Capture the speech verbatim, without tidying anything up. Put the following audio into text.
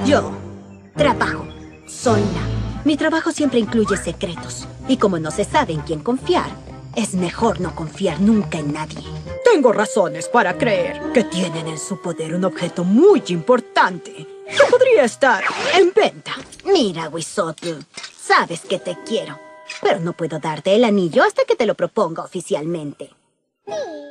Yo trabajo sola. Mi trabajo siempre incluye secretos. Y como no se sabe en quién confiar, es mejor no confiar nunca en nadie. Tengo razones para creer que tienen en su poder un objeto muy importante que podría estar en venta. Mira, Wisotl, sabes que te quiero, pero no puedo darte el anillo hasta que te lo proponga oficialmente. Sí.